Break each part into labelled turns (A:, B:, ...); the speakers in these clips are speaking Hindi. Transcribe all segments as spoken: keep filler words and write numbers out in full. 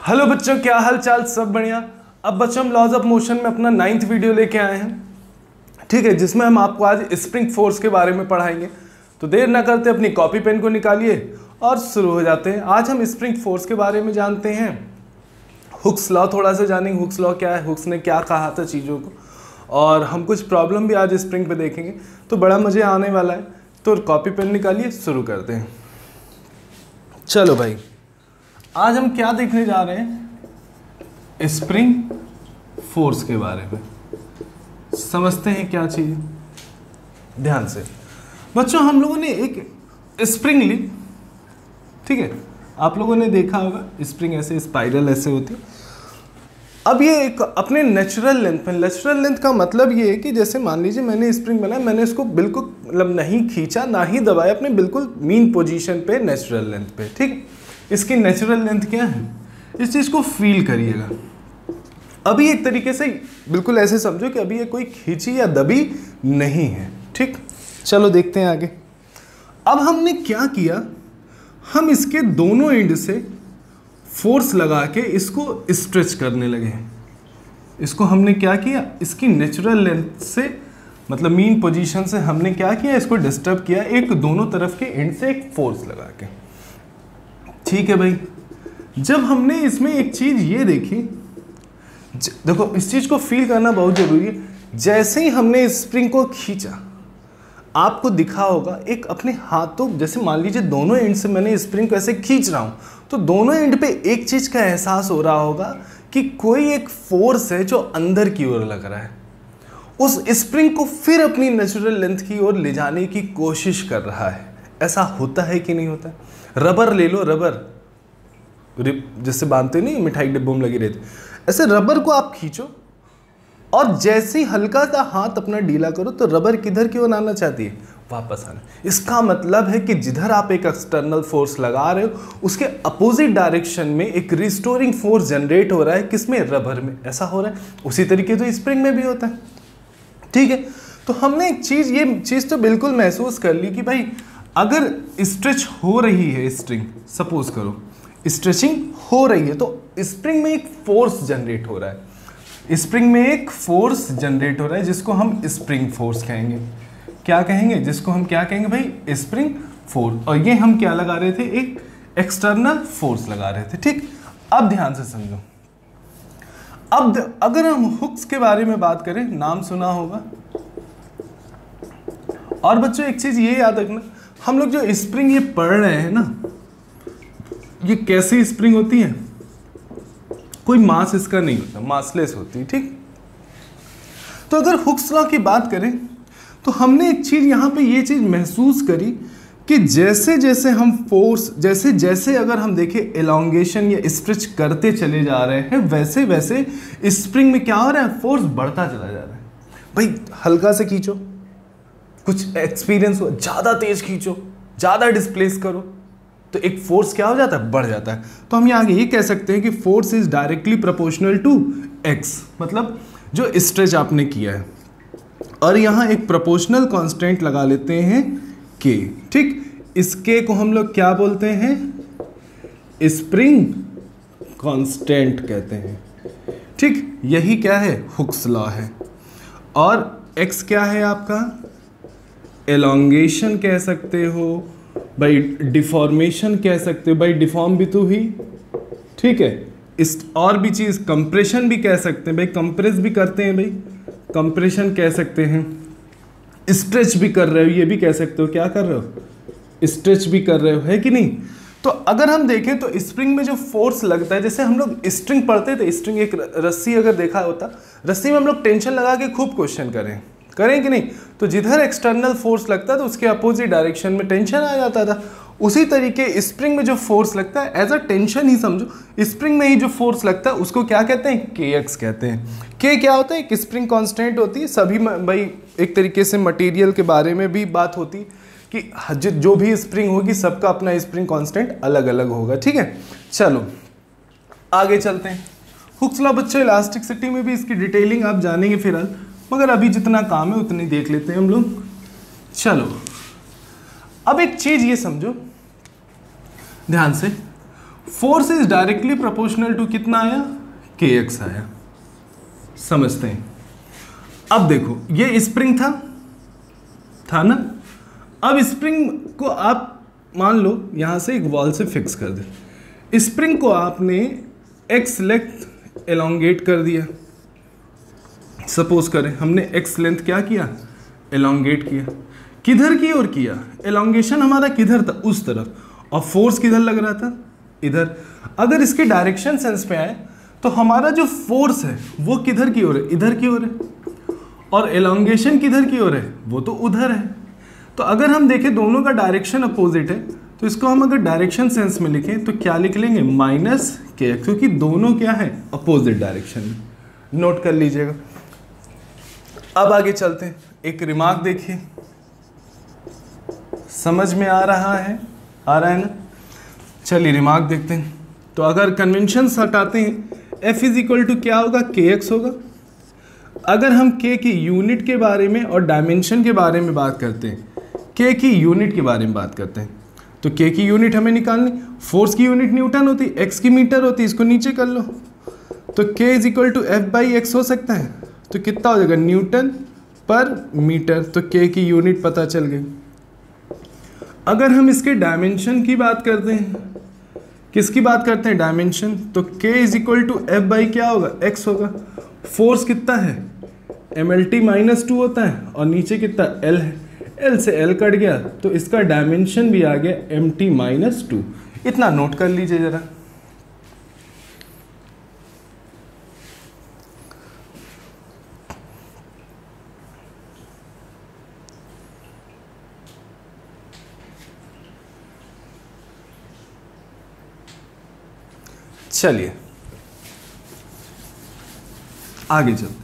A: हेलो बच्चों, क्या हाल चाल? सब बढ़िया। अब बच्चों हम लॉज ऑफ मोशन में अपना नाइन्थ वीडियो लेके आए हैं, ठीक है, जिसमें हम आपको आज स्प्रिंग फोर्स के बारे में पढ़ाएंगे। तो देर ना करते अपनी कॉपी पेन को निकालिए और शुरू हो जाते हैं। आज हम स्प्रिंग फोर्स के बारे में जानते हैं, हुक्स लॉ थोड़ा सा जानेंगे। हुक्स लॉ क्या है, हुक्स ने क्या कहा था चीज़ों को, और हम कुछ प्रॉब्लम भी आज स्प्रिंग पे देखेंगे। तो बड़ा मज़े आने वाला है। तो कॉपी पेन निकालिए, शुरू करते हैं। चलो भाई, आज हम क्या देखने जा रहे हैं? स्प्रिंग फोर्स के बारे में समझते हैं क्या चीज़। ध्यान से बच्चों, हम लोगों ने एक स्प्रिंग ली, ठीक है, आप लोगों ने देखा होगा स्प्रिंग ऐसे स्पाइरल ऐसे होती है। अब ये एक अपने नेचुरल लेंथ में, नेचुरल लेंथ का मतलब ये है कि जैसे मान लीजिए मैंने स्प्रिंग बनाया, मैंने इसको बिल्कुल मतलब नहीं खींचा ना ही दबाया, अपने बिल्कुल मीन पोजीशन पे, नेचुरल लेंथ पे, ठीक। इसकी नेचुरल लेंथ क्या है, इस चीज़ को फील करिएगा। अभी एक तरीके से बिल्कुल ऐसे समझो कि अभी ये कोई खींची या दबी नहीं है, ठीक। चलो देखते हैं आगे। अब हमने क्या किया, हम इसके दोनों एंड से फोर्स लगा के इसको स्ट्रेच करने लगे। इसको हमने क्या किया, इसकी नेचुरल लेंथ से मतलब मीन पोजीशन से हमने क्या किया, इसको डिस्टर्ब किया, एक दोनों तरफ के एंड से एक फोर्स लगा के, ठीक है भाई। जब हमने इसमें एक चीज ये देखी, देखो इस चीज को फील करना बहुत जरूरी है। जैसे ही हमने स्प्रिंग को खींचा, आपको दिखा होगा एक अपने हाथों, जैसे मान लीजिए दोनों एंड से मैंने स्प्रिंग को ऐसे खींच रहा हूं, तो दोनों एंड पे एक चीज का एहसास हो रहा होगा कि कोई एक फोर्स है जो अंदर की ओर लग रहा है, उस स्प्रिंग को फिर अपनी नेचुरल लेंथ की ओर ले जाने की कोशिश कर रहा है। ऐसा होता है कि नहीं होता है? रबर ले लो, रबर जिससे बांधते नहीं, मिठाई डिब्बों में लगी रहती, ऐसे रबर को आप खींचो और जैसे ही हल्का सा हाथ अपना ढीला करो तो रबर किधर की ओर आना चाहती है, वापस आना। इसका मतलब है कि जिधर आप एक एक्सटर्नल फोर्स लगा रहे हो, उसके अपोजिट डायरेक्शन में एक रिस्टोरिंग फोर्स जनरेट हो रहा है। किसमें? रबर में। ऐसा हो रहा है। उसी तरीके तो स्प्रिंग में भी होता है, ठीक है। तो हमने एक चीज, ये चीज तो बिल्कुल महसूस कर ली कि भाई अगर स्ट्रेच हो रही है स्ट्रिंग, सपोज करो स्ट्रेचिंग हो रही है, तो स्प्रिंग में एक फोर्स जनरेट हो रहा है। स्प्रिंग में एक फोर्स जनरेट हो रहा है जिसको हम स्प्रिंग फोर्स कहेंगे। क्या कहेंगे? जिसको हम क्या कहेंगे भाई? Spring force. और ये हम क्या लगा रहे थे? एक एक्सटर्नल फोर्स लगा रहे थे, ठीक। अब ध्यान से समझो। अब अगर हम हुक्स के बारे में बात करें, नाम सुना होगा। और बच्चों एक चीज ये याद रखना, हम लोग जो स्प्रिंग ये पढ़ रहे हैं ना, ये कैसी स्प्रिंग होती है? कोई मास इसका नहीं होता, मासलेस होती है, ठीक। तो अगर हुक्स लॉ की बात करें तो हमने एक चीज यहां पे ये चीज महसूस करी कि जैसे जैसे हम फोर्स, जैसे जैसे अगर हम देखें एलोंगेशन या स्ट्रेच करते चले जा रहे हैं, वैसे वैसे स्प्रिंग में क्या हो रहा है? फोर्स बढ़ता चला जा रहा है। भाई हल्का से खींचो, कुछ एक्सपीरियंस हो, ज्यादा तेज खींचो, ज्यादा डिस्प्लेस करो, तो एक फोर्स क्या हो जाता है? बढ़ जाता है। तो हम यहाँ ये कह सकते हैं कि force is directly proportional to X, मतलब जो स्ट्रेच आपने किया है। और यहाँ एक प्रोपोर्शनल कांस्टेंट लगा लेते हैं के, ठीक। इस के को हम लोग क्या बोलते हैं? स्प्रिंग कांस्टेंट कहते हैं, ठीक। यही क्या है? हुक्स लॉ है। और एक्स क्या है आपका? एलोंगेशन कह सकते हो भाई, डिफॉर्मेशन कह सकते हो भाई, डिफॉर्म भी तो हुई, ठीक है। इस और भी चीज कंप्रेशन भी कह सकते हैं भाई, कंप्रेस भी करते हैं भाई, कंप्रेशन कह सकते हैं। स्ट्रेच भी कर रहे हो, ये भी कह सकते हो, क्या कर रहे हो? स्ट्रेच भी कर रहे हो, है कि नहीं? तो अगर हम देखें तो स्प्रिंग में जो फोर्स लगता है, जैसे हम लोग स्ट्रिंग पढ़ते थे, स्ट्रिंग एक रस्सी अगर देखा होता, रस्सी में हम लोग टेंशन लगा के खूब क्वेश्चन करें करें कि नहीं? तो जिधर एक्सटर्नल फोर्स लगता था उसके अपोजिट डायरेक्शन में टेंशन आ जाता था। उसी तरीके स्प्रिंग में जो फोर्स लगता है एज अ टेंशन ही समझो। स्प्रिंग में ही जो फोर्स लगता है उसको क्या कहते हैं? के एक्स कहते हैं। के क्या होता है? एक स्प्रिंग कांस्टेंट होती है। सभी भाई एक तरीके से मटेरियल के बारे में भी बात होती कि जो भी स्प्रिंग होगी सबका अपना स्प्रिंग कांस्टेंट अलग अलग होगा, ठीक है। चलो आगे चलते हैं। हुक्स लॉ बच्चों इलास्टिसिटी में भी इसकी डिटेलिंग आप जानेंगे फिलहाल, मगर अभी जितना काम है उतनी देख लेते हैं हम लोग। चलो अब एक चीज ये समझो ध्यान से, force is directly proportional to कितना आया, के एक्स आया। समझते हैं। अब देखो ये स्प्रिंग था था ना। अब स्प्रिंग को आप मान लो यहां से एक वॉल से फिक्स कर दे। स्प्रिंग को आपने एक्स लेंथ एलोंगेट कर दिया। सपोज करें हमने एक्स लेंथ क्या किया, एलोंगेट किया। किधर की ओर किया, एलोंगेशन हमारा किधर था, उस तरफ, और फोर्स किधर लग रहा था, इधर। अगर इसके डायरेक्शन सेंस पे आए तो हमारा जो फोर्स है वो किधर की ओर है, इधर की ओर है, और एलोंगेशन किधर की ओर है, वो तो उधर है। तो अगर हम देखें दोनों का डायरेक्शन अपोजिट है तो इसको हम अगर डायरेक्शन सेंस में लिखें तो क्या लिख लेंगे, माइनस के एक्स, क्योंकि दोनों क्या है, अपोजिट डायरेक्शन में। नोट कर लीजिएगा। अब आगे चलते हैं। एक रिमार्क देखिए, समझ में आ रहा है, आ रहा है ना। चलिए रिमार्क देखते हैं। तो अगर कन्वेंशन हटाते हैं, f इज इक्वल टू क्या होगा, के एक्स होगा। अगर हम k की यूनिट के बारे में और डायमेंशन के बारे में बात करते हैं, k की यूनिट के बारे में बात करते हैं, तो k की यूनिट हमें निकालनी, फोर्स की यूनिट न्यूटन होती, x की मीटर होती, इसको नीचे कर लो। तो k is equal to F by X हो सकता है, तो कितना हो जाएगा, न्यूटन पर मीटर। तो k की यूनिट पता चल गई। अगर हम इसके डायमेंशन की बात करते हैं, किसकी बात करते हैं, डायमेंशन, तो k is equal to F by क्या होगा, x होगा। फोर्स कितना है, M L T minus two होता है, और नीचे कितना l है, l से l कट गया तो इसका डायमेंशन भी आ गया एम टी माइनस टू। इतना नोट कर लीजिए जरा। चलिए आगे चलते हैं।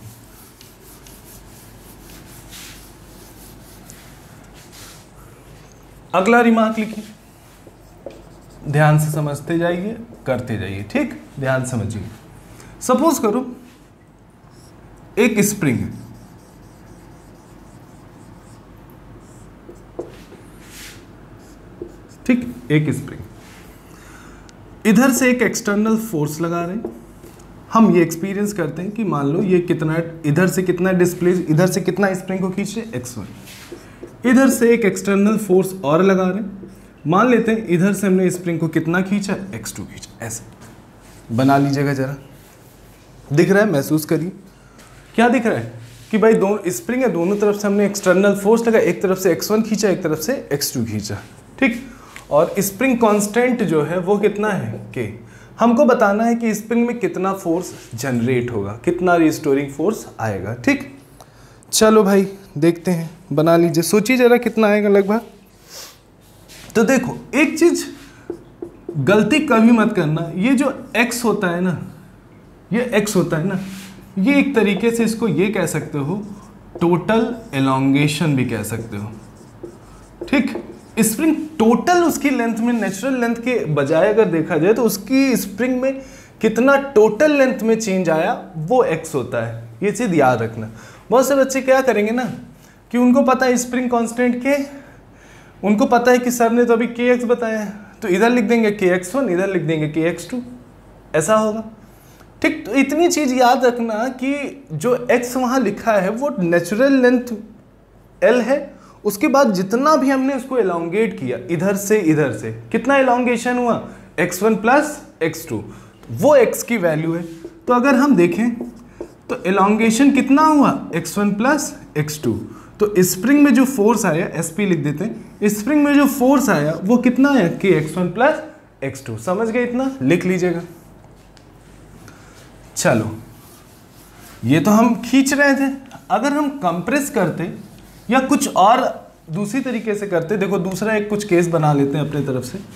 A: अगला रिमार्क लिखिए, ध्यान से समझते जाइए, करते जाइए, ठीक, ध्यान समझिए। सपोज करो एक स्प्रिंग है, ठीक, एक स्प्रिंग, इधर से एक एक्सटर्नल फोर्स लगा रहे हैं। हम ये एक्सपीरियंस करते हैं कि मान लो ये कितना, इधर से कितना डिस्प्लेस, इधर से कितना स्प्रिंग को खींच रहे, एक्स वन। इधर से एक एक्सटर्नल फोर्स और लगा रहे हैं, मान लेते हैं इधर से हमने स्प्रिंग को कितना खींचा, एक्स टू खींचा। ऐसे बना लीजिएगा जरा, दिख रहा है, महसूस करिए। क्या दिख रहा है कि भाई दोनों स्प्रिंग है, दोनों तरफ से हमने एक्सटर्नल फोर्स लगा, एक तरफ से एक्स वन खींचा, एक तरफ से एक्स टू खींचा, ठीक। और स्प्रिंग कांस्टेंट जो है वो कितना है, के। हमको बताना है कि स्प्रिंग में कितना फोर्स जनरेट होगा, कितना रिस्टोरिंग फोर्स आएगा, ठीक। चलो भाई देखते हैं, बना लीजिए, सोचिए जरा कितना आएगा लगभग। तो देखो एक चीज गलती कभी मत करना, ये जो x होता है ना, ये x होता है ना, ये एक तरीके से इसको ये कह सकते हो, टोटल एलोंगेशन भी कह सकते हो, ठीक। स्प्रिंग टोटल उसकी लेंथ में, नेचुरल लेंथ के बजाय अगर देखा जाए तो उसकी स्प्रिंग में कितना टोटल लेंथ में चेंज आया वो x होता है। ये चीज़ याद रखना। बहुत से बच्चे क्या करेंगे ना कि उनको पता है स्प्रिंग कांस्टेंट के, उनको पता है कि सर ने तो अभी के एक्स बताया है, तो इधर लिख देंगे के एक्स वन, इधर लिख देंगे के एक्स टू, ऐसा होगा, ठीक। तो इतनी चीज़ याद रखना कि जो x वहाँ लिखा है वो नेचुरल लेंथ l है, उसके बाद जितना भी हमने उसको एलोंगेट किया, इधर से इधर से कितना एलोंगेशन हुआ, X one plus X two, वो x की वैल्यू है। तो अगर हम देखें तो एलोंगेशन कितना हुआ, X one plus X two. तो स्प्रिंग में जो फोर्स आया, एस पी लिख देते हैं, स्प्रिंग में जो फोर्स आया वो कितना आया, K x one plus X two. समझ गए, इतना लिख लीजिएगा। चलो ये तो हम खींच रहे थे, अगर हम कंप्रेस करते या कुछ और दूसरी तरीके से करते, देखो दूसरा एक कुछ केस बना लेते हैं अपने तरफ से।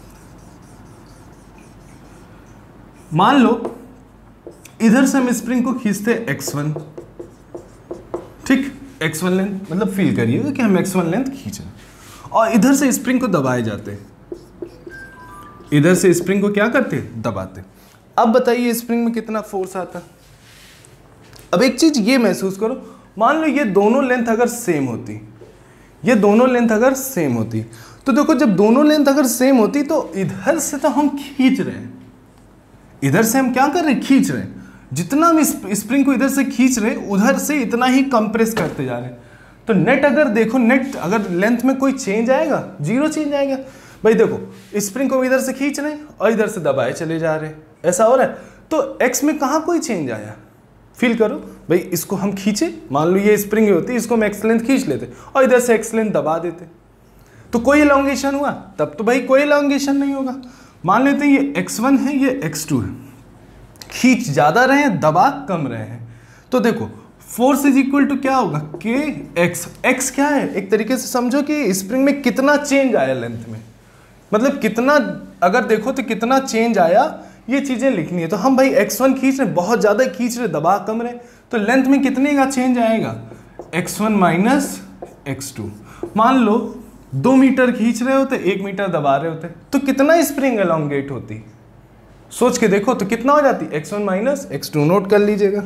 A: मान लो इधर से हम स्प्रिंग को खींचते एक्स वन, ठीक, एक्स वन लेंथ, मतलब फील करिएगा कि हम एक्स वन लेंथ खींच रहे हैं, और इधर से स्प्रिंग को दबाए जाते हैं, इधर से स्प्रिंग को क्या करते हैं, दबाते। अब बताइए स्प्रिंग में कितना फोर्स आता। अब एक चीज ये महसूस करो, मान लो ये दोनों लेंथ अगर सेम होती, ये दोनों लेंथ अगर सेम होती तो देखो जब दोनों लेंथ अगर सेम होती तो इधर से तो हम खींच रहे हैं, इधर से हम क्या कर रहे हैं, खींच रहे हैं। जितना हम स्प्रिंग को इधर से खींच रहे हैं उधर से इतना ही कंप्रेस करते जा रहे हैं। तो नेट अगर देखो, नेट अगर लेंथ में कोई चेंज आएगा, जीरो चेंज आएगा। भाई देखो स्प्रिंग को इधर से खींच रहे हैं और इधर से दबाए चले जा रहे हैं, ऐसा हो रहा है। तो एक्स में कहाँ कोई चेंज आया, फील करो। भाई इसको हम खींचे, मान लो ये स्प्रिंग होती, इसको हम एक्स लेंथ खींच लेते और इधर से एक्स लेंथ दबा देते, तो कोई एलोंगेशन हुआ? तब तो भाई कोई एलोंगेशन नहीं होगा। मान लेते हैं ये एक्स वन है, ये एक्स टू है, खींच ज़्यादा रहे हैं, दबा कम रहे हैं। तो देखो फोर्स इज इक्वल टू क्या होगा, के एक्स। एक्स क्या है, एक तरीके से समझो कि स्प्रिंग में कितना चेंज आया लेंथ में, मतलब कितना, अगर देखो तो कितना चेंज आया, ये चीज़ें लिखनी है। तो हम भाई एक्स वन खींच रहे, बहुत ज़्यादा खींच रहे, दबा कम रहे, तो लेंथ में कितने का चेंज आएगा, X one minus X two. मान लो दो मीटर खींच रहे होते, एक मीटर दबा रहे होते, तो कितना स्प्रिंग एलोंगेट होती, सोच के देखो तो कितना हो जाती, X one minus X two. Note कर लीजिएगा।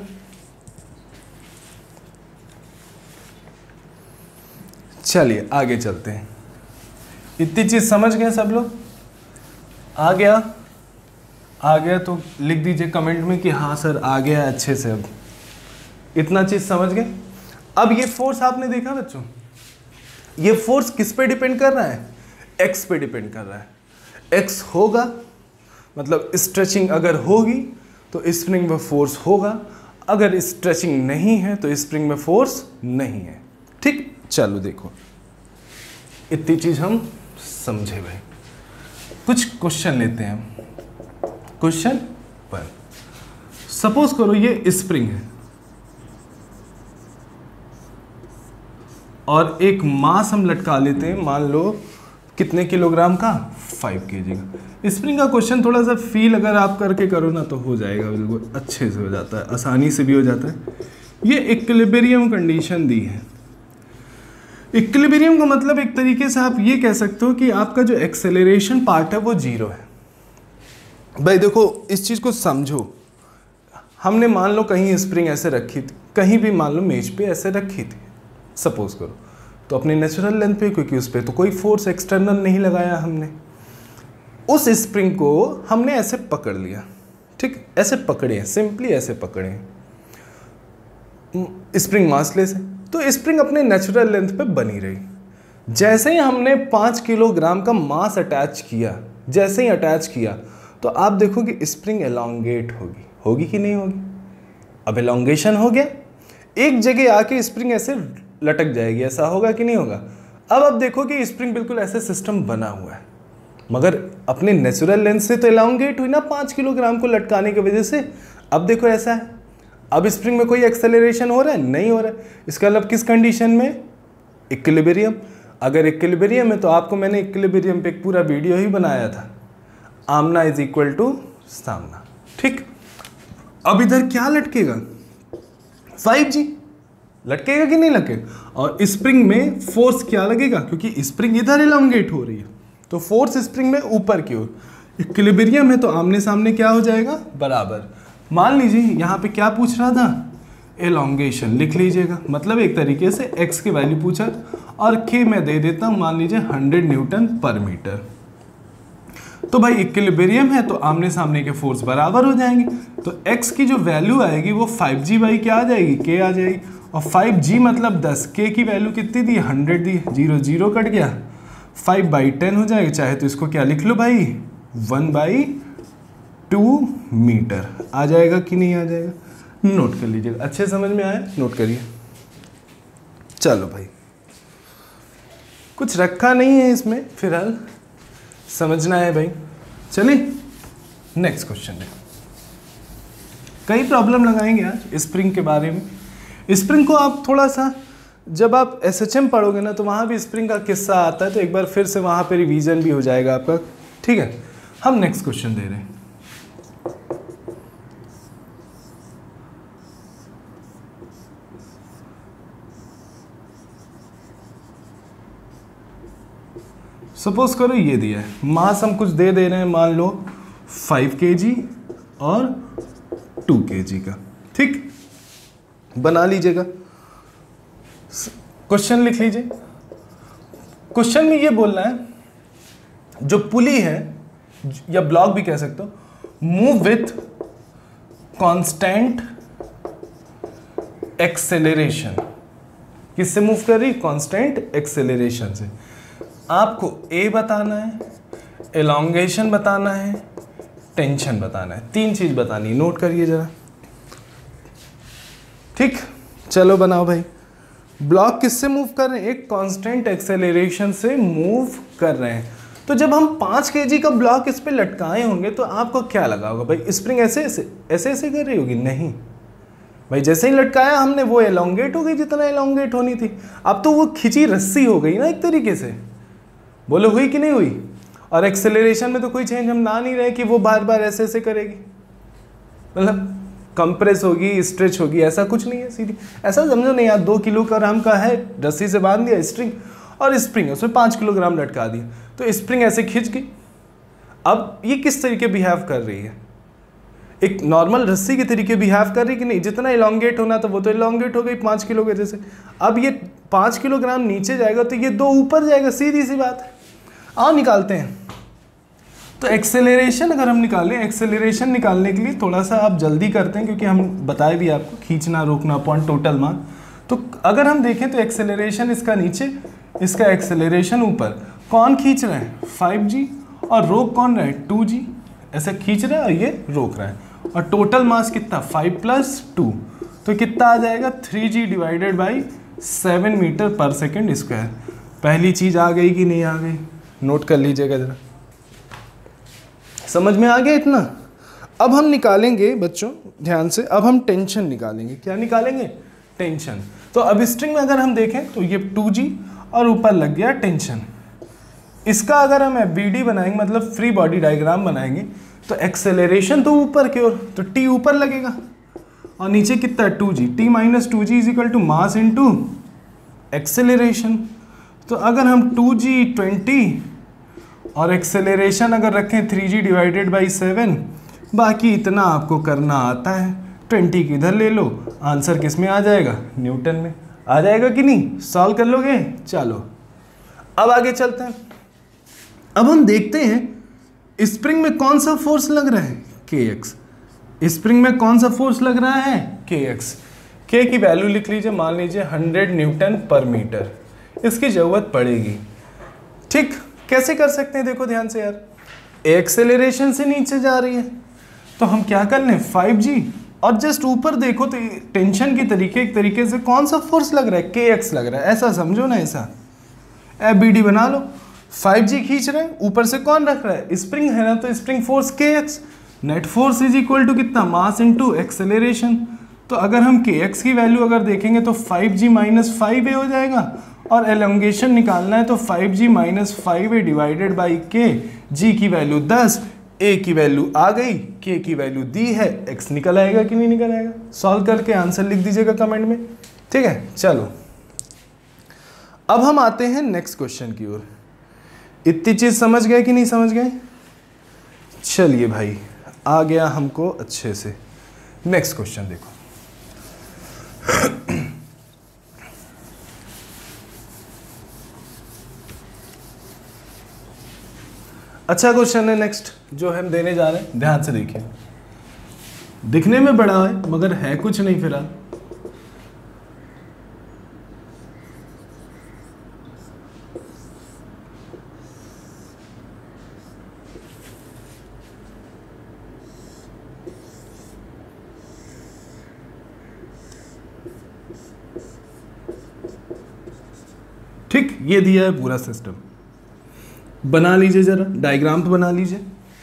A: चलिए आगे चलते हैं। इतनी चीज समझ गए सब लोग? आ गया? आ गया तो लिख दीजिए कमेंट में कि हाँ सर आ गया अच्छे से। अब इतना चीज समझ गए। अब ये फोर्स आपने देखा बच्चों, ये फोर्स किस पे डिपेंड कर रहा है, एक्स पे डिपेंड कर रहा है। एक्स होगा मतलब स्ट्रेचिंग अगर होगी तो स्प्रिंग में फोर्स होगा, अगर स्ट्रेचिंग नहीं है तो स्प्रिंग में फोर्स नहीं है। ठीक, चलो देखो इतनी चीज हम समझे भाई। कुछ क्वेश्चन लेते हैं हम। क्वेश्चन वन, सपोज करो ये स्प्रिंग है और एक मास हम लटका लेते हैं, मान लो कितने किलोग्राम का, फाइव केजी का। स्प्रिंग का क्वेश्चन थोड़ा सा फील अगर आप करके करो ना तो हो जाएगा, बिल्कुल अच्छे से हो जाता है, आसानी से भी हो जाता है। ये इक्विलिब्रियम कंडीशन दी है। इक्विलिब्रियम का मतलब एक तरीके से आप ये कह सकते हो कि आपका जो एक्सेलरेशन पार्ट है वो जीरो है। भाई देखो इस चीज़ को समझो, हमने मान लो कहीं स्प्रिंग ऐसे रखी थी, कहीं भी मान लो मेज पे ऐसे रखी थी सपोज करो, तो अपनी नेचुरल लेंथ पे, क्योंकि उस पर तो कोई फोर्स एक्सटर्नल नहीं लगाया हमने, उस स्प्रिंग को हमने ऐसे पकड़ लिया। ठीक, ऐसे पकड़े हैं, सिंपली ऐसे पकड़े हैं, स्प्रिंग मासलेस है, तो स्प्रिंग अपने नेचुरल लेंथ पे बनी रही। जैसे ही हमने पाँच किलोग्राम का मास अटैच किया, जैसे ही अटैच किया तो आप देखो कि स्प्रिंग एलोंगेट होगी, होगी कि नहीं होगी? अब एलोंगेशन हो गया, एक जगह आके स्प्रिंग ऐसे लटक जाएगी, ऐसा होगा कि नहीं होगा? अब अब देखो कि स्प्रिंग बिल्कुल ऐसे सिस्टम बना हुआ है, मगर अपने नेचुरल लेंथ से तो एलोंगेट हुई ना पाँच किलोग्राम को लटकाने की वजह से। अब देखो ऐसा है, अब स्प्रिंग में कोई एक्सेलरेशन हो रहा है, नहीं हो रहा है। इसका मतलब किस कंडीशन में, इक्विलिब्रियम। अगर इक्विलिब्रियम है तो आपको मैंने इक्विलिब्रियम पे एक पूरा वीडियो ही बनाया था, आमना इज इक्वल टू सामना। ठीक, अब इधर क्या लटकेगा, फाइव जी लटकेगा कि नहीं लटकेगा? और स्प्रिंग में फोर्स क्या लगेगा, क्योंकि स्प्रिंग इधर एलोंगेट हो रही है तो फोर्स स्प्रिंग में ऊपर की ओर। इक्विलिब्रियम है तो आमने सामने क्या हो जाएगा, बराबर। मान लीजिए यहाँ पे क्या पूछ रहा था, एलोंगेशन लिख लीजिएगा, मतलब एक तरीके से x की वैल्यू पूछा और k मैं दे देता हूँ मान लीजिए हंड्रेड न्यूटन पर मीटर। तो भाई इक्विलिब्रियम है तो आमने सामने के फोर्स बराबर हो जाएंगे, तो x की जो वैल्यू आएगी वो फाइव जी बाई क्या आ जाएगी, k आ जाएगी। और फाइव जी मतलब दस, k की वैल्यू कितनी दी, हंड्रेड दी, जीरो जीरो कट गया, फाइव बाई टेन हो जाएगा। चाहे तो इसको क्या लिख लो भाई, वन बाई टू मीटर आ जाएगा कि नहीं आ जाएगा? नोट कर लीजिएगा, अच्छे समझ में आया, नोट करिए। चलो भाई कुछ रखा नहीं है इसमें, फिलहाल समझना है भाई। चलिए नेक्स्ट क्वेश्चन देखो। कई प्रॉब्लम लगाएंगे आज स्प्रिंग के बारे में। स्प्रिंग को आप थोड़ा सा जब आप एस एच एम पढ़ोगे ना तो वहाँ भी स्प्रिंग का किस्सा आता है, तो एक बार फिर से वहाँ पे रिवीजन भी हो जाएगा आपका। ठीक है, हम नेक्स्ट क्वेश्चन दे रहे हैं। सपोज करो ये दिया है, मास हम कुछ दे दे रहे हैं, मान लो फाइव के जी और टू के जी का। ठीक, बना लीजिएगा, क्वेश्चन लिख लीजिए। क्वेश्चन में ये बोलना है जो पुली है या ब्लॉक भी कह सकते हो, मूव विथ कांस्टेंट एक्सेलरेशन। किससे मूव कर रही? कांस्टेंट एक्सेलरेशन से। आपको ए बताना है, एलोंगेशन बताना है, टेंशन बताना है, तीन चीज बतानी, नोट करिए जरा। ठीक, चलो बनाओ भाई। ब्लॉक किससे मूव कर रहे हैं? एक कांस्टेंट एक्सेलरेशन से मूव कर रहे हैं। तो जब हम पाँच केजी का ब्लॉक इस पे लटकाए होंगे तो आपको क्या लगा होगा भाई? स्प्रिंग ऐसे ऐसे ऐसे ऐसे कर रही होगी? नहीं भाई, जैसे ही लटकाया हमने वो एलोंगेट हो गई जितना एलोंगेट होनी थी। अब तो वो खिंची रस्सी हो गई ना एक तरीके से। बोलो हुई कि नहीं हुई? और एक्सेलरेशन में तो कोई चेंज हम ना नहीं रहे कि वो बार बार ऐसे ऐसे करेगी, मतलब कंप्रेस होगी, स्ट्रेच होगी, ऐसा कुछ नहीं है। सीधी ऐसा समझो नहीं यार, दो किलोग्राम का है, रस्सी से बांध दिया स्ट्रिंग, और स्प्रिंग उसमें पाँच किलोग्राम लटका दिया, तो स्प्रिंग ऐसे खिंच गई। अब ये किस तरीके बिहेव कर रही है? एक नॉर्मल रस्सी के तरीके बिहेव कर रही कि नहीं? जितना इलोंगेट होना था वो तो इलोंगेट हो गई पाँच किलो के जैसे। अब ये पाँच किलोग्राम नीचे जाएगा तो ये दो ऊपर जाएगा, सीधी सी बात है। आओ निकालते हैं। तो एक्सेलरेशन अगर हम निकालें, एक्सेलरेशन निकालने के लिए थोड़ा सा आप जल्दी करते हैं क्योंकि हम बताए भी आपको खींचना रोकना अपॉन टोटल मान। तो अगर हम देखें तो एक्सेलरेशन इसका नीचे, इसका एक्सेलरेशन ऊपर। कौन खींच रहा है? फाइव जी, और रोक कौन रहा है? Two G. ऐसे खींच रहा है और ये रोक रहा है। और टोटल मास कितना? फाइव प्लस टू, तो कितना आ जाएगा? Three ji divided by seven metre पर सेकेंड स्क्वायर। पहली चीज़ आ गई कि नहीं आ गई? नोट कर लीजिएगा जरा, समझ में आ गया इतना? अब हम निकालेंगे बच्चों ध्यान से, अब हम टेंशन निकालेंगे। क्या निकालेंगे? टेंशन। तो अब स्ट्रिंग में अगर हम देखें तो ये टू जी और ऊपर लग गया टेंशन। इसका अगर हम एफ बी डी बनाएंगे, मतलब फ्री बॉडी डायग्राम बनाएंगे, तो एक्सेलरेशन तो ऊपर की ओर, तो टी ऊपर लगेगा और नीचे कितना? Two G. T minus two G is equal to mass into acceleration. तो अगर हम टू जी ट्वेंटी और एक्सेलरेशन अगर रखें three ji divided by seven, बाकी इतना आपको करना आता है। ट्वेंटी की इधर ले लो, आंसर किस में आ जाएगा? न्यूटन में आ जाएगा कि नहीं? सॉल्व कर लोगे? चलो अब आगे चलते हैं। अब हम देखते हैं स्प्रिंग में कौन सा फोर्स लग रहा है? के एक्स। स्प्रिंग में कौन सा फोर्स लग रहा है? के एक्स। के की वैल्यू लिख लीजिए, मान लीजिए हंड्रेड न्यूटन पर मीटर, इसकी जरूरत पड़ेगी। ठीक, कैसे कर सकते हैं? देखो ध्यान से यार, एक्सेलरेशन से नीचे जा रही है तो हम क्या कर लें? फाइव जी, और जस्ट ऊपर देखो तो टेंशन की तरीके एक तरीके से कौन सा फोर्स लग रहा है? के एक्स लग रहा है। ऐसा समझो ना, ऐसा एफ बी डी बना लो। फाइव जी खींच रहे हैं, ऊपर से कौन रख रहा है? स्प्रिंग है ना, तो spring force K X. Net force is equal to कितना? Mass into acceleration. तो अगर हम के एक्स की वैल्यू अगर देखेंगे तो five G minus five A हो जाएगा, और एलोंगेशन निकालना है तो five G minus five A divided by K. G की वैल्यू दस, ए की वैल्यू आ गई, के की वैल्यू दी है, एक्स निकल आएगा कि नहीं निकल आएगा? सॉल्व करके आंसर लिख दीजिएगा कमेंट में। ठीक है, चलो अब हम आते हैं नेक्स्ट क्वेश्चन की ओर। इतनी चीज समझ गए कि नहीं समझ गए? चलिए भाई, आ गया हमको अच्छे से। नेक्स्ट क्वेश्चन देखो। अच्छा क्वेश्चन है नेक्स्ट जो हम देने जा रहे हैं, ध्यान से देखिए। दिखने में बड़ा है मगर है कुछ नहीं फिलहाल। ठीक, ये दिया है पूरा सिस्टम। बना लीजिए जरा, डायग्राम तो बना लीजिए।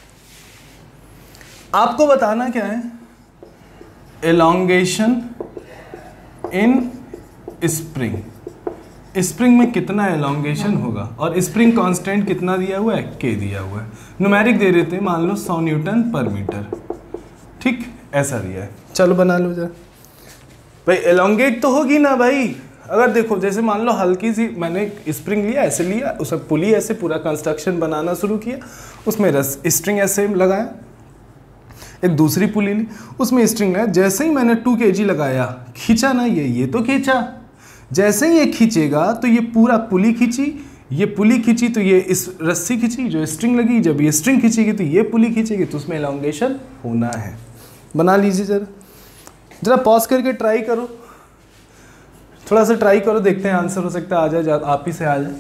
A: आपको बताना क्या है? एलोंगेशन इन स्प्रिंग। स्प्रिंग में कितना एलोंगेशन होगा, और स्प्रिंग कांस्टेंट कितना दिया हुआ है? के दिया हुआ है। न्यूमेरिक दे देते हैं, मान लो सौ न्यूटन पर मीटर। ठीक, ऐसा दिया है। चलो बना लो जरा भाई। एलोंगेट तो होगी ना भाई। अगर देखो जैसे मान लो हल्की सी मैंने स्प्रिंग लिया, ऐसे लिया, उसे पुली ऐसे पूरा कंस्ट्रक्शन बनाना शुरू किया, उसमें रस स्ट्रिंग ऐसे लगाया, एक दूसरी पुली ली, उसमें स्ट्रिंग लगाया। जैसे ही मैंने टू के जी लगाया, खींचा ना ये ये तो खींचा। जैसे ही ये खींचेगा तो ये पूरा पुली खींची, ये पुली खींची तो ये इस रस्सी खींची जो स्ट्रिंग लगी, जब ये स्ट्रिंग खींचेगी तो ये पुली खींचेगी, तो उसमें एलोंगेशन होना है। बना लीजिए जरा, जरा पॉज करके ट्राई करो, थोड़ा सा ट्राई करो, देखते हैं आंसर हो सकता है आ जाए, आप ही से आ जाए।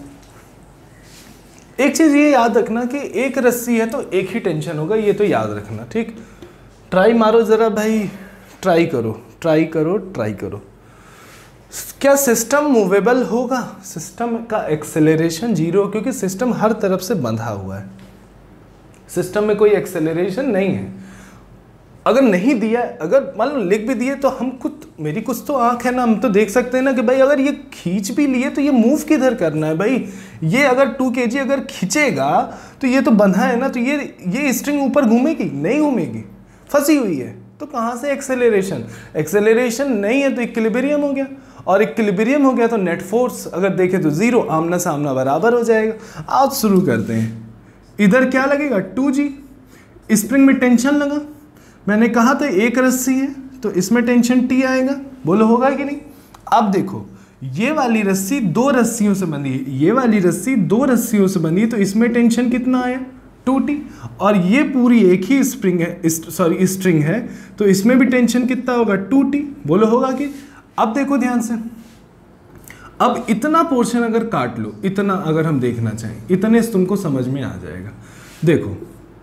A: एक चीज़ ये याद रखना कि एक रस्सी है तो एक ही टेंशन होगा, ये तो याद रखना, ठीक। ट्राई मारो ज़रा भाई, ट्राई करो ट्राई करो ट्राई करो। क्या सिस्टम मूवेबल होगा? सिस्टम का एक्सेलरेशन जीरो, क्योंकि सिस्टम हर तरफ से बंधा हुआ है, सिस्टम में कोई एक्सेलरेशन नहीं है। अगर नहीं दिया, अगर मान लो लिख भी दिए तो हम कुछ, मेरी कुछ तो आंख है ना, हम तो देख सकते हैं ना कि भाई अगर ये खींच भी लिए तो ये मूव किधर करना है भाई। ये अगर टू के जी अगर खींचेगा तो ये तो बंधा है ना, तो ये ये स्ट्रिंग ऊपर घूमेगी? नहीं घूमेगी, फंसी हुई है, तो कहाँ से एक्सेलरेशन? एक्सेलरेशन नहीं है तो इक्विलिब्रियम हो गया, और इक्विलिब्रियम हो गया तो नेट फोर्स अगर देखें तो जीरो, आमना सामना बराबर हो जाएगा। आज शुरू करते हैं। इधर क्या लगेगा? टू जी, स्प्रिंग में टेंशन लगा, मैंने कहा था एक रस्सी है तो इसमें टेंशन टी आएगा, बोलो होगा कि नहीं? अब देखो ये वाली रस्सी दो रस्सियों से बंधी है, ये वाली रस्सी दो रस्सियों से बंधी है, तो इसमें टेंशन कितना आया? Two T. और ये पूरी एक ही स्प्रिंग है, सॉरी स्ट्रिंग है, तो इसमें भी टेंशन कितना होगा? टू टी, बोलो होगा कि? अब देखो ध्यान से, अब इतना पोर्शन अगर काट लो, इतना अगर हम देखना चाहें, इतने से तुमको समझ में आ जाएगा। देखो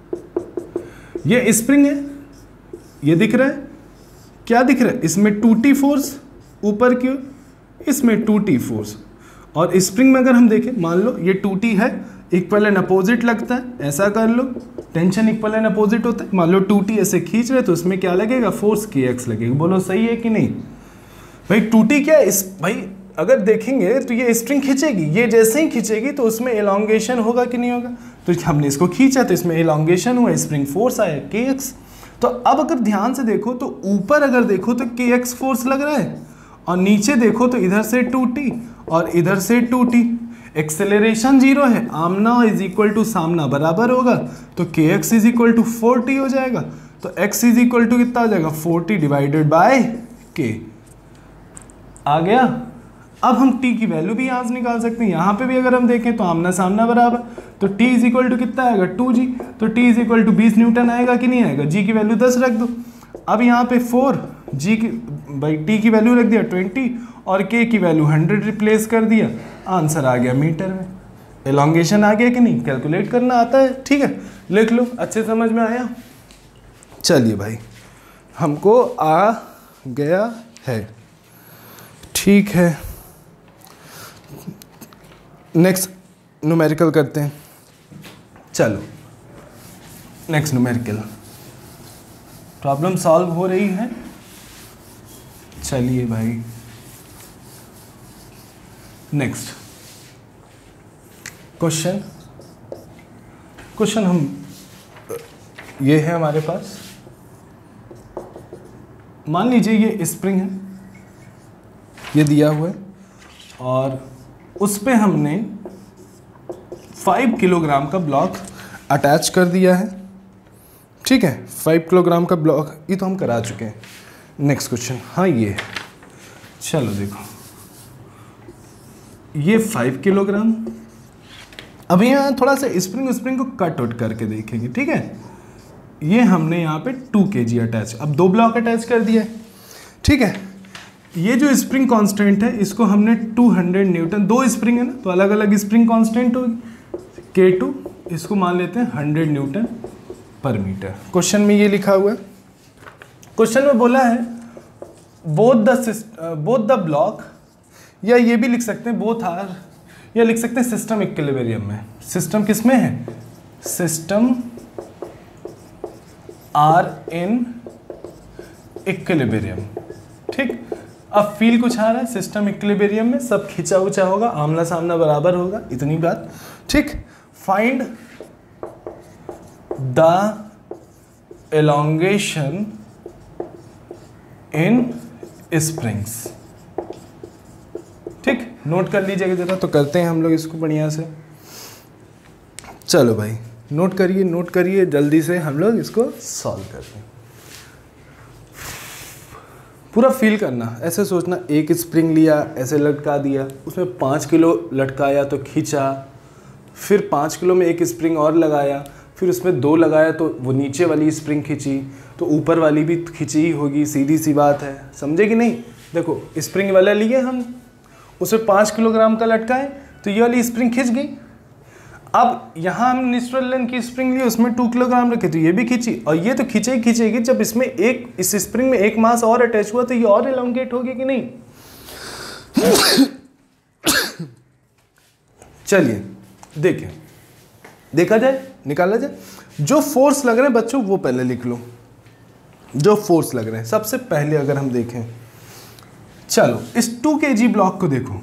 A: ये स्प्रिंग है, ये दिख रहा है, क्या दिख रहा है? इसमें टू टी फोर्स ऊपर की ओर, इसमें टू टी फोर्स, और स्प्रिंग में अगर हम देखें, मान लो ये टू टी है, इक्वल एंड अपोजिट लगता है, ऐसा कर लो, टेंशन इक्वल एंड अपोजिट होता है। मान लो टू टी ऐसे खींच रहे तो उसमें क्या लगेगा? फोर्स के एक्स लगेगा, बोलो सही है कि नहीं? भाई टू टी क्या है? इस भाई अगर देखेंगे तो ये स्ट्रिंग खींचेगी, ये जैसे ही खींचेगी तो उसमें एलोंगेशन होगा कि नहीं होगा? तो हमने इसको खींचा तो इसमें एलोंगेशन हुआ, स्प्रिंग फोर्स आया के एक्स। तो अब अगर ध्यान से देखो तो ऊपर अगर देखो तो के एक्स फोर्स लग रहा है, और नीचे देखो तो इधर से टू टी और इधर से टू टी, एक्सेलरेशन जीरो है, आमना इज इक्वल टू सामना बराबर होगा, तो K x is equal to four T हो जाएगा। तो एक्स इज इक्वल टू कितना हो जाएगा? फोर टी डिवाइडेड बाय के। आ गया? अब हम t की वैल्यू भी यहाँ से निकाल सकते हैं, यहाँ पे भी अगर हम देखें तो आमना सामना बराबर, तो t इज इक्वल टू कितना आएगा? टू जी, तो t इज इक्वल टू बीस न्यूटन आएगा कि नहीं आएगा? g की वैल्यू दस रख दो। अब यहाँ पे फोर, g की भाई t की वैल्यू रख दिया ट्वेंटी और k की वैल्यू हंड्रेड रिप्लेस कर दिया, आंसर आ गया मीटर में। एलोंगेशन आ गया कि नहीं? कैलकुलेट करना आता है, ठीक है, लिख लो, अच्छे समझ में आया? चलिए भाई, हमको आ गया है, ठीक है। नेक्स्ट न्यूमेरिकल करते हैं, चलो नेक्स्ट न्यूमेरिकल प्रॉब्लम सॉल्व हो रही है। चलिए भाई नेक्स्ट क्वेश्चन, क्वेश्चन हम ये है हमारे पास, मान लीजिए ये स्प्रिंग है, ये दिया हुआ है, और उस पे हमने फाइव किलोग्राम का ब्लॉक अटैच कर दिया है, ठीक है, फाइव किलोग्राम का ब्लॉक, ये तो हम करा चुके हैं। नेक्स्ट क्वेश्चन, हाँ ये, चलो देखो ये फाइव किलोग्राम, अभी यहाँ थोड़ा सा स्प्रिंग स्प्रिंग को कट आउट करके देखेंगे, ठीक है। ये हमने यहाँ पे टू के जी अटैच, अब दो ब्लॉक अटैच कर दिया है, ठीक है। ये जो स्प्रिंग कांस्टेंट है इसको हमने टू हंड्रेड न्यूटन, दो स्प्रिंग है ना तो अलग अलग स्प्रिंग कांस्टेंट होगी, के टू, इसको मान लेते हैं हंड्रेड न्यूटन पर मीटर। क्वेश्चन में ये लिखा हुआ है, क्वेश्चन में बोला है both the both the block, या ये भी लिख सकते हैं बोथ आर, या लिख सकते हैं सिस्टम इक्विलिब्रियम में। सिस्टम किस में है? सिस्टम आर इन इक्विलिब्रियम, ठीक। अब फील कुछ आ रहा है, सिस्टम इक्विलिब्रियम में सब खिंचा उचा होगा, आमना सामना बराबर होगा, इतनी बात, ठीक। Find the elongation in springs, ठीक, नोट कर लीजिएगा जरा, तो करते हैं हम लोग इसको बढ़िया से। चलो भाई नोट करिए, नोट करिए, जल्दी से हम लोग इसको सॉल्व करते हैं। पूरा फील करना, ऐसे सोचना एक स्प्रिंग लिया, ऐसे लटका दिया, उसमें पाँच किलो लटकाया तो खींचा, फिर पाँच किलो में एक स्प्रिंग और लगाया, फिर उसमें दो लगाया तो वो नीचे वाली स्प्रिंग खींची तो ऊपर वाली भी खींची ही होगी, सीधी सी बात है, समझे कि नहीं। देखो स्प्रिंग वाला लिए हम, उसे पाँच किलोग्राम का लटकाए तो ये वाली स्प्रिंग खिंच गई। अब यहाँ हम नेचुरल लेंथ की स्प्रिंग ली, उसमें टू किलोग्राम रखे तो ये भी खींची, और ये तो खींचे ही खींचेगी। जब इसमें एक इस स्प्रिंग में एक मास और अटैच हुआ तो ये और एलोंगेट होगी कि नहीं। चलिए देखें, देखा जाए, निकाला जाए। जो फोर्स लग रहे हैं बच्चों वो पहले लिख लो, जो फोर्स लग रहे हैं सबसे पहले अगर हम देखें, चलो इस टू के जी ब्लॉक को देखो।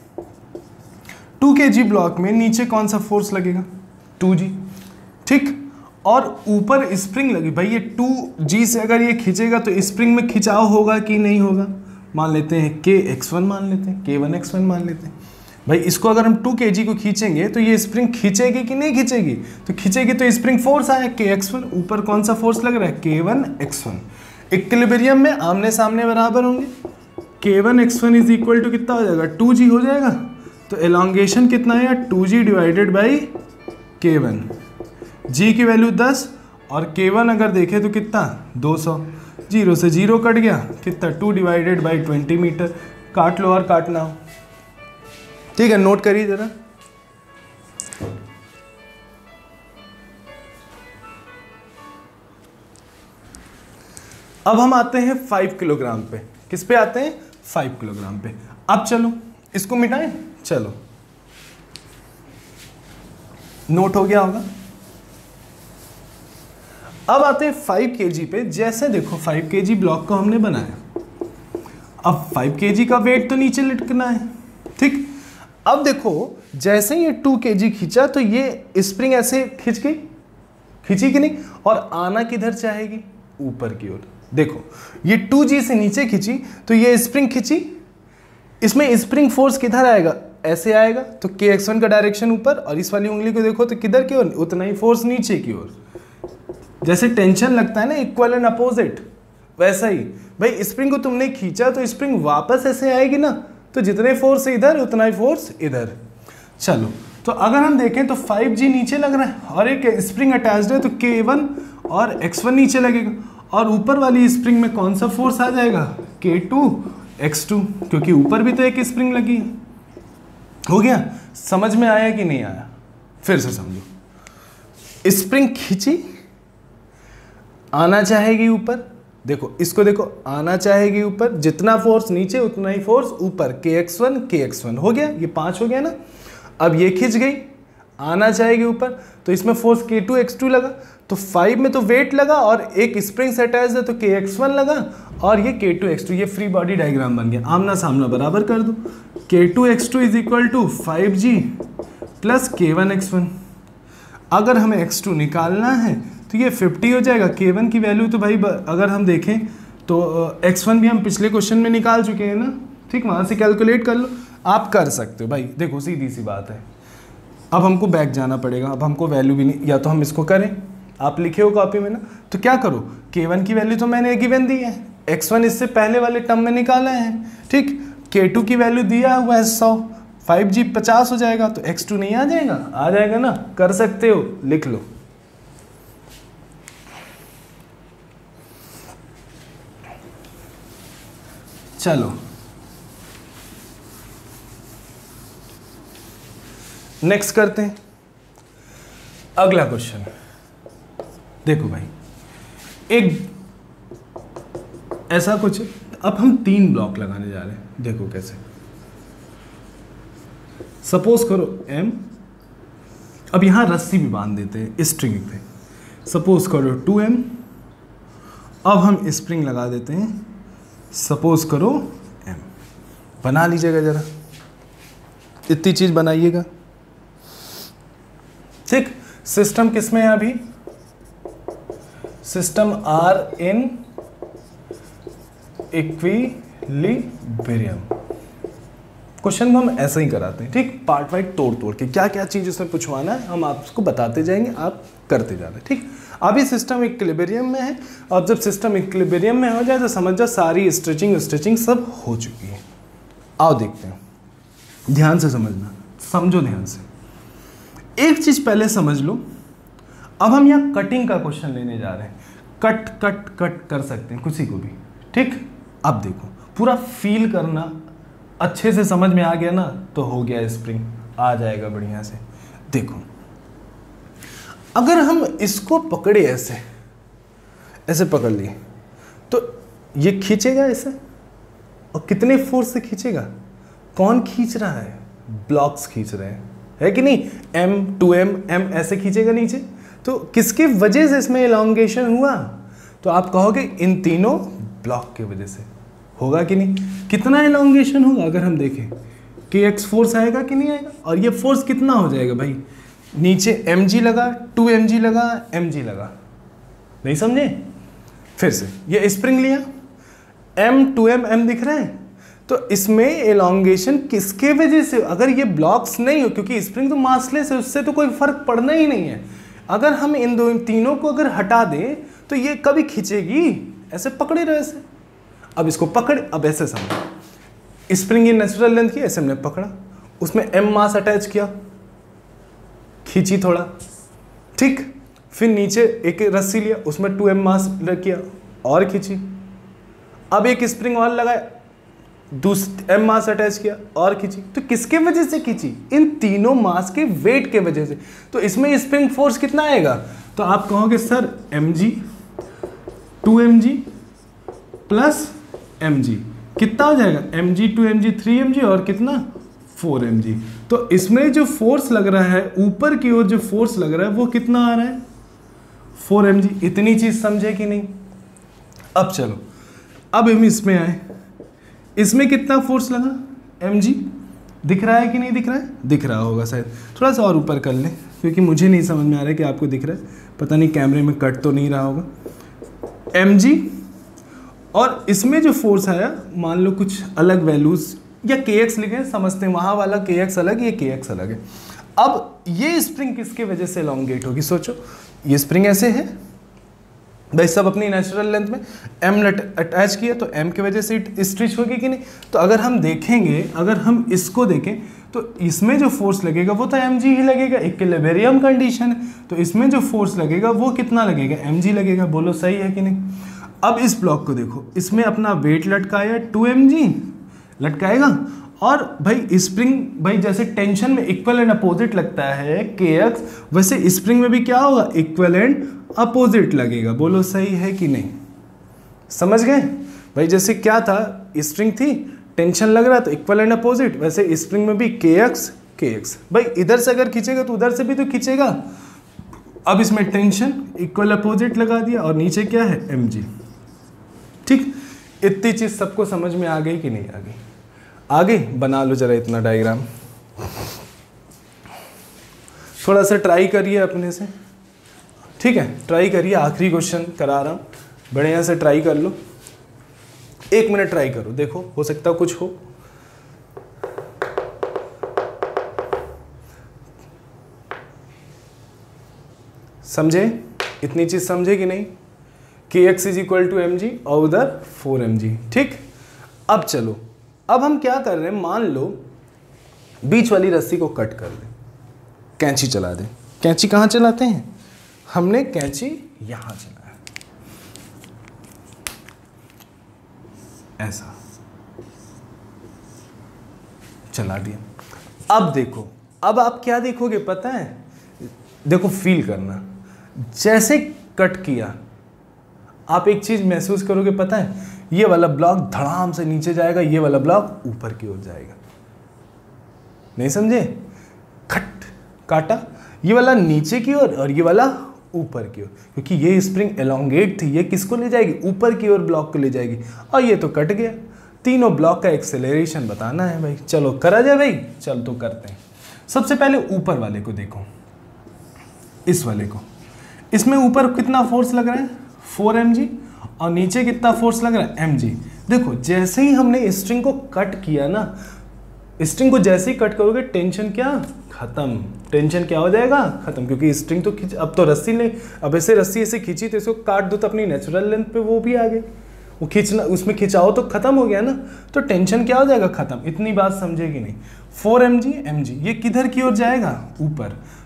A: टू के जी ब्लॉक में नीचे कौन सा फोर्स लगेगा, टू जी, ठीक, और ऊपर स्प्रिंग लगी। भाई ये टू जी से अगर ये खींचेगा तो स्प्रिंग में खिंचाव होगा कि नहीं होगा। मान लेते हैं के एक्स वन मान लेते हैं, के वन एक्स वन मान लेते हैं। भाई इसको अगर हम टू के जी को खींचेंगे तो ये स्प्रिंग खींचेगी कि नहीं खींचेगी, तो खींचेगी तो स्प्रिंग फोर्स आया के एक्स वन, ऊपर कौन सा फोर्स लग रहा है, के वन एक्स वन। इक्विलिब्रियम में आमने सामने बराबर होंगे, k one x one is equal to कितना हो जाएगा, टू जी हो जाएगा। तो एलोंगेशन कितना है, टू जी डिवाइडेड बाई के वन। जी की वैल्यू दस और के वन अगर देखें तो कितना, दो सौ। जीरो से जीरो कट गया, कितना, two divided by twenty metre. काट लो और काटना हो, ठीक है, नोट करिए जरा। अब हम आते हैं फाइव किलोग्राम पे। किस पे आते हैं, फाइव किलोग्राम पे। अब चलो इसको मिटाएं, चलो नोट हो गया होगा। अब आते हैं फाइव केजी पे। जैसे देखो फाइव केजी ब्लॉक को हमने बनाया, अब फाइव केजी का वेट तो नीचे लटकना है, ठीक। अब देखो जैसे ही ये टू केजी खींचा तो ये स्प्रिंग ऐसे खींच गई, खींची कि नहीं, और आना किधर चाहेगी, ऊपर की ओर। देखो ये टू जी से नीचे खींची तो ये स्प्रिंग खींची, इसमें स्प्रिंग फोर्स किधर आएगा, ऐसे आएगा, तो के एक्स वन का डायरेक्शन ऊपर, और इस वाली उंगली को देखो तो किधर की ओर, उतना ही फोर्स नीचे की ओर। जैसे टेंशन लगता है ना, इक्वल एंड अपोजिट, वैसा ही भाई स्प्रिंग को तुमने खींचा तो स्प्रिंग वापस ऐसे आएगी ना, तो जितने फोर्स इधर उतना ही फोर्स इधर। चलो तो अगर हम देखें तो फाइव जी नीचे लग रहा है और एक स्प्रिंग अटैच्ड है, तो के वन और एक्स वन नीचे लगेगा, और ऊपर वाली स्प्रिंग में कौन सा फोर्स आ जाएगा, के टू एक्स टू, क्योंकि ऊपर भी तो एक स्प्रिंग लगी है। हो गया, समझ में आया कि नहीं आया, फिर से समझो। स्प्रिंग खींची, आना चाहेगी ऊपर, देखो इसको देखो, आना चाहेगी ऊपर, जितना फोर्स नीचे उतना ही फोर्स ऊपर, k x one k x one हो गया, ये पांच हो गया ना। अब ये खिंच गई, आना चाहेगी ऊपर, तो इसमें फोर्स के टू एक्स टू लगा, तो फाइव में तो वेट लगा और एक स्प्रिंग से अटैच है तो के एक्स वन लगा, और ये के टू एक्स टू, ये फ्री बॉडी डायग्राम बन गया। आमना सामना बराबर कर दो, k two x two is equal to five g plus k one x one. अगर हमें एक्स टू निकालना है तो ये फिफ्टी हो जाएगा। के वन की वैल्यू तो भाई अगर हम देखें तो एक्स वन भी हम पिछले क्वेश्चन में निकाल चुके हैं ना, ठीक, वहाँ से कैलकुलेट कर लो, आप कर सकते हो भाई, देखो सीधी सी बात है। अब हमको बैक जाना पड़ेगा, अब हमको वैल्यू भी नहीं, या तो हम इसको करें, आप लिखे हो कॉपी में ना, तो क्या करो, के वन की वैल्यू तो मैंने गिवन दी है, एक्स वन इससे पहले वाले टर्म में निकाला है, ठीक, के टू की वैल्यू दिया हुआ है सौ, फाइव जी पचास हो जाएगा, तो एक्स टू नहीं आ जाएगा, आ जाएगा ना, कर सकते हो, लिख लो। चलो नेक्स्ट करते हैं अगला क्वेश्चन। देखो भाई एक ऐसा कुछ, अब हम तीन ब्लॉक लगाने जा रहे हैं, देखो कैसे। सपोज करो एम, अब यहां रस्सी भी बांध देते हैं स्ट्रिंग पे, सपोज करो टू एम, अब हम स्प्रिंग लगा देते हैं, सपोज करो एम। बना लीजिएगा जरा, इतनी चीज बनाइएगा, ठीक। सिस्टम किसमें है अभी, system are in equilibrium. Question को हम ऐसा ही कराते हैं, ठीक, पार्ट वाइज तोड़ तोड़ के, क्या क्या चीज उसमें पूछवाना है हम आपको बताते जाएंगे, आप करते जाना, ठीक। अभी सिस्टम इक्विलिब्रियम में है, और जब सिस्टम इक्विलिब्रियम में हो जाए तो समझ जाओ सारी स्ट्रेचिंग स्ट्रेचिंग सब हो चुकी है। आओ देखते हैं, ध्यान से समझना, समझो ध्यान से। एक चीज पहले समझ लो, अब हम यहाँ कटिंग का क्वेश्चन लेने जा रहे हैं। कट कट कट कर सकते हैं किसी को भी, ठीक। अब देखो पूरा फील करना, अच्छे से समझ में आ गया ना तो हो गया, स्प्रिंग आ जाएगा बढ़िया से। देखो अगर हम इसको पकड़े ऐसे ऐसे पकड़ लिए तो ये खींचेगा ऐसे, और कितने फोर्स से खींचेगा? कौन खींच रहा है? ब्लॉक्स खींच रहे हैं, है कि नहीं? एम टू एम एम ऐसे खींचेगा नीचे। तो किसकी वजह से इसमें एलोंगेशन हुआ? तो आप कहोगे इन तीनों ब्लॉक की वजह से। होगा कि नहीं? कितना एलोंगेशन होगा अगर हम देखें, के एक्स फोर्स आएगा कि नहीं आएगा? और ये फोर्स कितना हो जाएगा भाई? नीचे एम जी लगा, टू एम जी लगा, एम जी लगा, नहीं समझे? फिर से ये स्प्रिंग लिया, एम टू एम एम दिख रहा है, तो इसमें एलोंगेशन किसके वजह से? अगर ये ब्लॉक्स नहीं हो, क्योंकि स्प्रिंग तो मासलेस है, उससे तो कोई फर्क पड़ना ही नहीं है। अगर हम इन दो तीनों को अगर हटा दें तो ये कभी खींचेगी? ऐसे पकड़े रहे ऐसे। अब इसको पकड़, अब ऐसे समझो, स्प्रिंग की नेचुरल लेंथ की, ऐसे हमने पकड़ा, उसमें एम मास अटैच किया, खींची थोड़ा, ठीक। फिर नीचे एक रस्सी लिया, उसमें टू एम मास किया और खींची। अब एक स्प्रिंग और लगाया, दूसरा एम मास अटैच किया और खींची। तो किसके वजह से खींची? इन तीनों मास के वेट के वजह से। तो इसमें स्प्रिंग फोर्स कितना आएगा? तो आप कहोगे sir m g, two m g plus m g, कितना हो जाएगा? M g two m g three m g और कितना? Four m g. तो इसमें जो फोर्स लग रहा है, ऊपर की ओर जो फोर्स लग रहा है वो कितना आ रहा है? Four m g. इतनी चीज समझे कि नहीं? अब चलो, अब हम इसमें आए, इसमें कितना फोर्स लगा? mg। दिख रहा है कि नहीं दिख रहा है? दिख रहा होगा शायद, थोड़ा सा और ऊपर कर लें, क्योंकि मुझे नहीं समझ में आ रहा है कि आपको दिख रहा है, पता नहीं कैमरे में कट तो नहीं रहा होगा। mg, और इसमें जो फोर्स आया, मान लो कुछ अलग वैल्यूज या kx लिखे, समझते हैं, वहाँ वाला kx अलग, ये kx अलग है। अब ये स्प्रिंग किसके वजह से एलोंगेट होगी? सोचो, ये स्प्रिंग ऐसे है भाई, सब अपनी नेचुरल लेंथ में, m अटैच किया तो m की वजह से स्ट्रेच होगी कि नहीं? तो अगर हम देखेंगे, अगर हम इसको देखें तो इसमें जो फोर्स लगेगा वो तो mg ही लगेगा, इक्विलिब्रियम कंडीशन है, तो इसमें जो फोर्स लगेगा वो कितना लगेगा? mg लगेगा। बोलो सही है कि नहीं? अब इस ब्लॉक को देखो, इसमें अपना वेट लटकाया टू एम जी लटकाएगा, और भाई स्प्रिंग, भाई जैसे टेंशन में इक्वल एंड अपोजिट लगता है के एक्स, वैसे स्प्रिंग में भी क्या होगा? इक्वल एंड अपोजिट लगेगा। बोलो सही है कि नहीं? समझ गए भाई? जैसे क्या था, स्प्रिंग थी, टेंशन लग रहा तो इक्वल एंड अपोजिट, वैसे स्प्रिंग में भी के एक्स के एक्स। भाई इधर से अगर खींचेगा तो उधर से भी तो खींचेगा। अब इसमें टेंशन इक्वल अपोजिट लगा दिया, और नीचे क्या है? एम जी, ठीक। इतनी चीज सबको समझ में आ गई कि नहीं आ गई? आगे बना लो जरा इतना डायग्राम, थोड़ा सा ट्राई करिए अपने से, ठीक है? ट्राई करिए, आखिरी क्वेश्चन करा रहा हूँ, बढ़िया से ट्राई कर लो, एक मिनट ट्राई करो, देखो हो सकता कुछ हो। समझे? इतनी चीज समझे कि नहीं? K x is equal to m g और उधर फोर एम जी, ठीक। अब चलो, अब हम क्या कर रहे हैं, मान लो बीच वाली रस्सी को कट कर दें, कैंची चला दें। कैंची कहाँ चलाते हैं? हमने कैंची यहां चलाया, ऐसा चला दिया। अब देखो, अब आप क्या देखोगे पता है? देखो फील करना, जैसे कट किया आप एक चीज महसूस करोगे पता है? ये वाला ब्लॉक धड़ाम से नीचे जाएगा, ये वाला ब्लॉक ऊपर की ओर जाएगा। नहीं समझे? खट काटा, ये वाला नीचे की ओर और ये वाला ऊपर की ओर, क्योंकि ये स्प्रिंग एलोंगेट थी, ये किसको ले जाएगी? ऊपर की ओर ब्लॉक को ले जाएगी, और ये तो कट गया। तीनों ब्लॉक का एक्सेलरेशन बताना है भाई। चलो करा जाए भाई, चल तो करते हैं। सबसे पहले ऊपर वाले को देखो, इस वाले को, इसमें ऊपर कितना फोर्स लग रहा है? फोर एम जी, और नीचे कितना फोर्स लग रहा है? M g. देखो जैसे ही हमने स्ट्रिंग को कट किया ना, स्ट्रिंग को जैसे ही कट करोगे टेंशन क्या? खत्म। टेंशन क्या हो जाएगा? खत्म, क्योंकि स्ट्रिंग तो खींच, अब तो रस्सी ले, अब ऐसे रस्सी ऐसे खींची तो इसको काट दो तो अपनी नेचुरल लेंथ पे वो भी आ गई, वो खींचना, उसमें खिंचाओ तो खत्म हो गया ना, तो टेंशन क्या हो जाएगा? खत्म। इतनी बात समझेगी नहीं? Four m g m g, ये किधर की ओर जाएगा? ऊपर।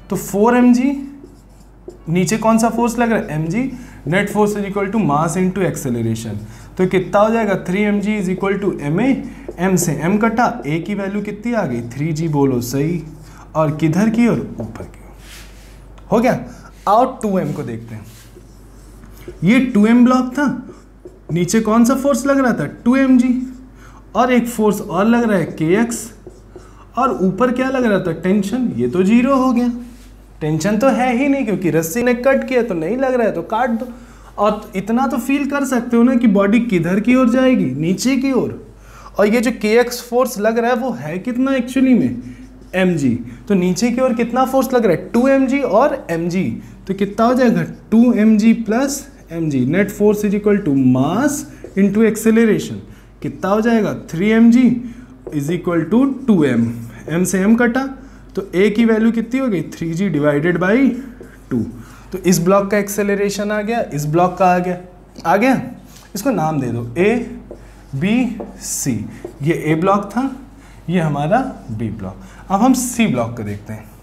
A: तो फोर एम जी, नीचे कौन सा फोर्स लग रहा है, m g, net force is equal to mass into acceleration. तो कितना हो जाएगा, three m g is equal to m a, m से एम कटा, ए की वैल्यू कितनी आ गई, थ्री जी, बोलो सही, और किधर की ओर, ऊपर की ओर। हो गया। आओ टू एम को देखते हैं। ये टू एम ब्लॉक था, नीचे कौन सा फोर्स लग रहा था, टू एम जी, और एक फोर्स और लग रहा है के एक्स, और ऊपर क्या लग रहा था, टेंशन। ये तो जीरो हो गया, टेंशन तो है ही नहीं क्योंकि रस्सी ने कट किया, तो नहीं लग रहा है तो काट दो। और इतना तो फील कर सकते हो ना कि बॉडी किधर की ओर जाएगी, नीचे की ओर। और ये जो के एक्स फोर्स लग रहा है वो है कितना एक्चुअली में, एम जी। तो नीचे की ओर कितना फोर्स लग रहा है, टू एम जी और एम जी। तो कितना हो जाएगा, two m g plus m g, net force is equal to mass into acceleration. कितना हो जाएगा, three m g is equal to two m, m से एम कटा, तो ए की वैल्यू कितनी हो गई, three ji divided by two. तो इस ब्लॉक का एक्सेलरेशन आ गया, इस ब्लॉक का आ गया, आ गया। इसको नाम दे दो ए बी सी। ये ए ब्लॉक था, ये हमारा बी ब्लॉक। अब हम सी ब्लॉक को देखते हैं।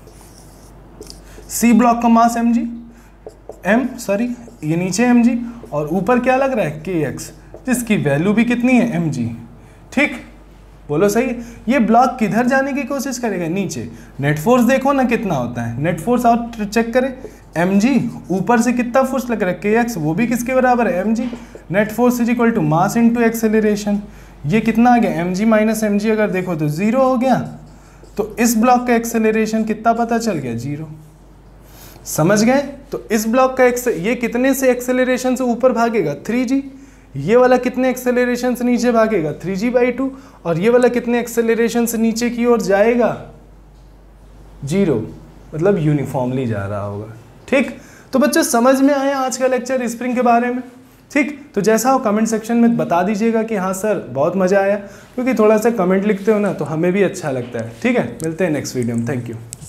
A: सी ब्लॉक का mass m g, m sorry ये नीचे एम जी, और ऊपर क्या लग रहा है, के एक्स, जिसकी वैल्यू भी कितनी है, एम जी। ठीक, बोलो सही। ये ब्लॉक किधर जाने की कोशिश करेगा, नीचे। नेट फोर्स देखो ना कितना होता है, नेट फोर्स और चेक करें, एम जी, ऊपर से कितना फोर्स लग रहा है, के एक्स, वो भी किसके बराबर है, m g. Net force is equal to mass into acceleration. ये कितना आ गया, m g minus m g, अगर देखो तो जीरो हो गया। तो इस ब्लॉक का एक्सेलरेशन कितना पता चल गया, जीरो। समझ गए। तो इस ब्लॉक का एक्स, ये कितने से एक्सेलरेशन से ऊपर भागेगा, थ्री जी। ये वाला कितने एक्सेलरेशन से नीचे भागेगा, थ्री जी बाई टू। और ये वाला कितने एक्सेलरेशन से नीचे की ओर जाएगा, जीरो, मतलब यूनिफॉर्मली जा रहा होगा। ठीक, तो बच्चों समझ में आया आज का लेक्चर स्प्रिंग के बारे में। ठीक, तो जैसा हो कमेंट सेक्शन में बता दीजिएगा कि हाँ सर बहुत मज़ा आया, क्योंकि थोड़ा सा कमेंट लिखते हो ना तो हमें भी अच्छा लगता है। ठीक है, मिलते हैं नेक्स्ट वीडियो में। Thank you.